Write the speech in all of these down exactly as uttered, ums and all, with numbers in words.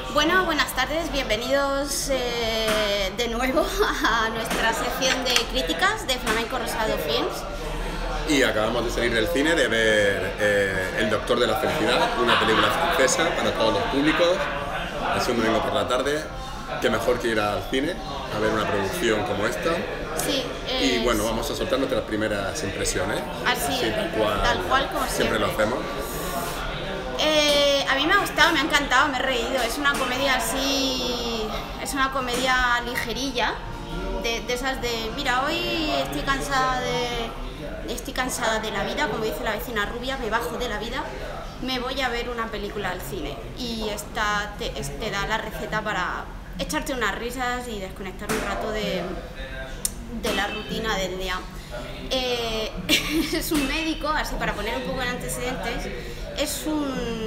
Bueno, buenas tardes, bienvenidos eh, de nuevo a nuestra sección de críticas de Flamenco Rosado Films. Y acabamos de salir del cine de ver eh, El Doctor de la Felicidad, una película francesa para todos los públicos. Es un domingo por la tarde, qué mejor que ir al cine a ver una producción como esta. Sí, es... Y bueno, vamos a soltar nuestras primeras impresiones. Así, así tal cual, tal cual como siempre. siempre lo hacemos. Eh, a mí me ha gustado, me ha encantado, me he reído. Es una comedia así, es una comedia ligerilla, de, de esas de, mira, hoy estoy cansada de, estoy cansada de la vida, como dice la vecina rubia, me bajo de la vida, me voy a ver una película al cine. Y esta te, te da la receta para echarte unas risas y desconectar un rato de, de la rutina del día. Eh, es un médico, así para poner un poco en antecedentes, es un,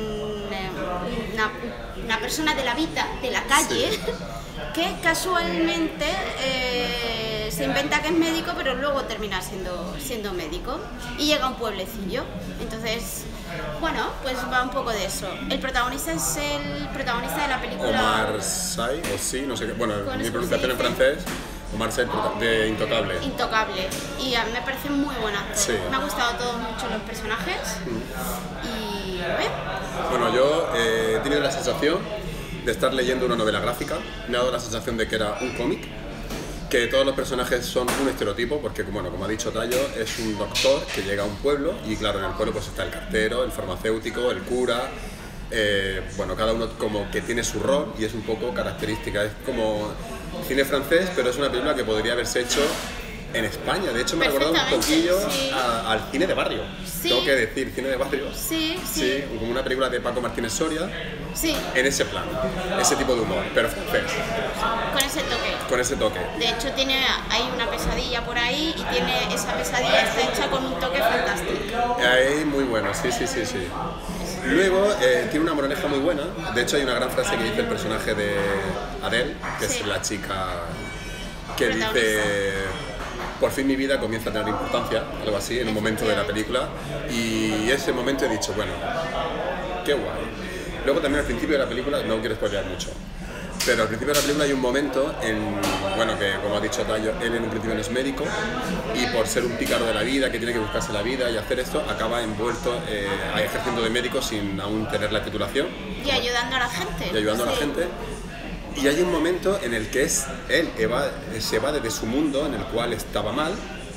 una, una persona de la vida, de la calle, sí, que casualmente eh, se inventa que es médico, pero luego termina siendo, siendo médico y llega a un pueblecillo. Entonces, bueno, pues va un poco de eso. El protagonista es el protagonista de la película Omar Sy, o sí, no sé qué, bueno, mi pronunciación en francés. Omar Sy, de Intocable. Intocable. Y a mí me parece muy buen actor. Sí. Me ha gustado todos mucho los personajes. Mm. Y a ver. Bueno, yo eh, he tenido la sensación de estar leyendo una novela gráfica. Me ha dado la sensación de que era un cómic, que todos los personajes son un estereotipo, porque bueno, como ha dicho Tayo, es un doctor que llega a un pueblo y claro, en el pueblo pues está el cartero, el farmacéutico, el cura. Eh, bueno, cada uno como que tiene su rol y es un poco característica. Es como cine francés, pero es una película que podría haberse hecho en España. De hecho, me ha recordado un poquillo sí. a, al cine de barrio. Sí. Tengo que decir, cine de barrio. Sí, sí. Sí, como una película de Paco Martínez Soria. Sí. En ese plan, ese tipo de humor, pero francés. Con ese toque. Con ese toque. De hecho, tiene, hay una pesadilla por ahí y tiene esa pesadilla está hecha con un toque fantástico. Ahí, muy bueno, sí, sí, sí, sí. Luego eh, tiene una moraleja muy buena. De hecho, hay una gran frase que dice el personaje de Adele, que sí. es la chica que dice: por fin mi vida comienza a tener importancia, algo así, en un momento de la película. Y ese momento he dicho, bueno, qué guay. Luego también al principio de la película, no quiero spoilear mucho, pero al principio de la película hay un momento en, bueno, que como ha dicho Tayo, él en un principio no es médico y por ser un pícaro de la vida, que tiene que buscarse la vida y hacer esto, acaba envuelto eh, ejerciendo de médico sin aún tener la titulación. Y ayudando a la gente. Y ayudando sí. a la gente. Y hay un momento en el que es él eva, se va de su mundo en el cual estaba mal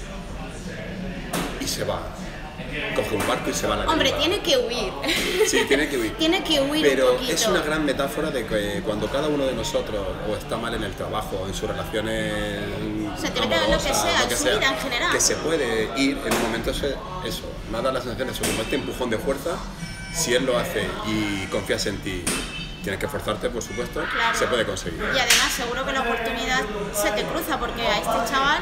y se va. Coge un barco y se va a la Hombre, deriva. tiene que huir. Sí, tiene que huir. Tiene que huir Pero un poquito. es una gran metáfora de que cuando cada uno de nosotros o está mal en el trabajo, en sus relaciones se tiene que ver lo que sea, lo que en su sea, vida en general. Que se puede ir en un momento ese, eso. Me ha dado la sensación de eso, como este empujón de fuerza, si él lo hace y confías en ti, tienes que esforzarte, por supuesto, claro. se puede conseguir. Y además seguro que la oportunidad se te cruza, porque a este chaval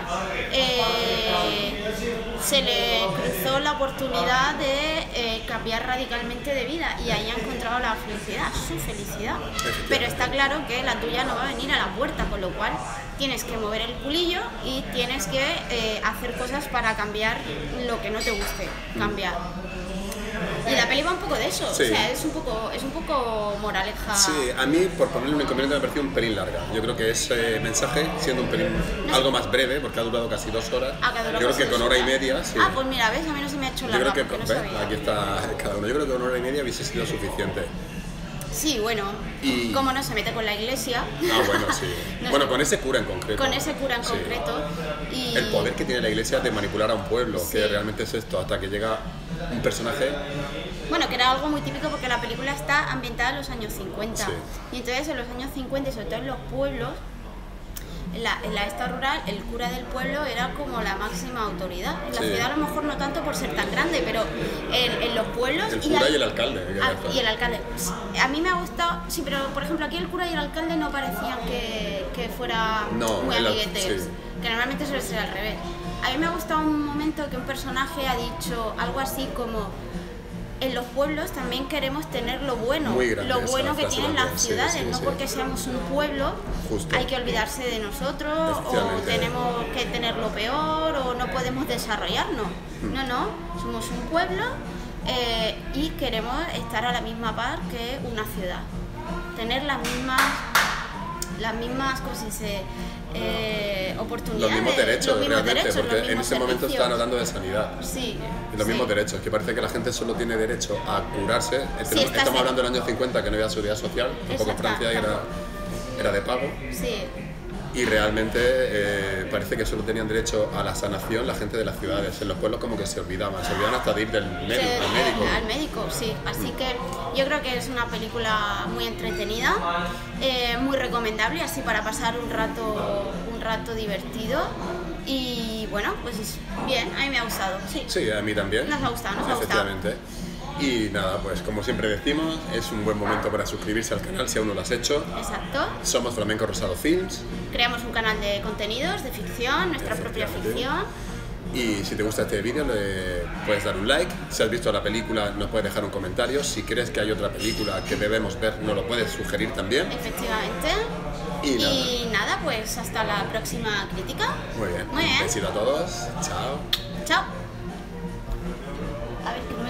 eh, se le cruzó la oportunidad de eh, cambiar radicalmente de vida y ahí ha encontrado la felicidad, su felicidad. Pero está claro que la tuya no va a venir a la puerta, con lo cual tienes que mover el culillo y tienes que eh, hacer cosas para cambiar lo que no te guste cambiar. Y la peli va un poco de eso, sí. o sea, es un poco, es un poco moraleja. Sí, a mí, por ponerle un inconveniente, me ha parecido un pelín larga. Yo creo que ese mensaje, siendo un pelín no algo más breve, porque ha durado casi dos horas, ah, yo creo que con hora y media... Sí. Ah, pues mira, ¿ves? A mí no se me ha hecho larga. Yo creo que, no ¿ves? Sabía. Aquí está cada uno. Yo creo que con hora y media hubiese sido suficiente. Sí, bueno, y... como no se mete con la iglesia. Ah, bueno, sí. no bueno, sé. con ese cura en concreto. Con ese cura en sí. concreto. Y... El poder que tiene la iglesia de manipular a un pueblo, sí. que realmente es esto, hasta que llega un personaje... Bueno, que era algo muy típico porque la película está ambientada en los años cincuenta. Sí. Y entonces en los años cincuenta, y sobre todo en los pueblos, en la, en la esta rural, el cura del pueblo era como la máxima autoridad. En la sí. ciudad a lo mejor no tanto por ser tan grande, pero en, en los pueblos... El cura y, la, y el alcalde. A, y el alcalde. A mí me ha gustado, sí, pero por ejemplo aquí el cura y el alcalde no parecían que, que fuera no, muy el, amiguetes, sí. que normalmente suele ser al revés. A mí me ha gustado un momento que un personaje ha dicho algo así como: en los pueblos también queremos tener lo bueno, lo bueno que tienen las ciudades, sí, sí, no sí. porque seamos un pueblo Justo. hay que olvidarse de nosotros o tenemos que tener lo peor o no podemos desarrollarnos. Mm. No, no, somos un pueblo eh, y queremos estar a la misma par que una ciudad. tener las mismas, las mismas, ¿cómo se dice? Eh, oportunidades. Los mismos derechos, los mismos realmente, derechos, porque los en ese momento servicios. están hablando de sanidad. Sí. Y los sí. mismos derechos, que parece que la gente solo tiene derecho a curarse. Sí, estamos estás hablando de- del año cincuenta, que no había seguridad social, tampoco en Francia Exacto. era, era de pago. Sí. Y realmente eh, parece que solo tenían derecho a la sanación la gente de las ciudades. En los pueblos como que se olvidaban, se olvidaban hasta de ir del médico, Sí, al médico. Al médico, sí. Así que yo creo que es una película muy entretenida, eh, muy recomendable, así para pasar un rato, un rato divertido. Y bueno, pues bien, a mí me ha gustado. Sí, Sí, a mí también. Nos ha gustado, nos ha gustado. Efectivamente. Y nada, pues como siempre decimos, es un buen momento para suscribirse al canal si aún no lo has hecho. Exacto. Somos Flamenco Rosado Films. Creamos un canal de contenidos, de ficción, nuestra propia Efectivamente. ficción. Y si te gusta este vídeo, le puedes dar un like. Si has visto la película, nos puedes dejar un comentario. Si crees que hay otra película que debemos ver, nos lo puedes sugerir también. Efectivamente. Y nada. Y nada, pues hasta la próxima crítica. Muy bien. Muy Un bien. besito a todos. Chao. Chao. A ver, ¿qué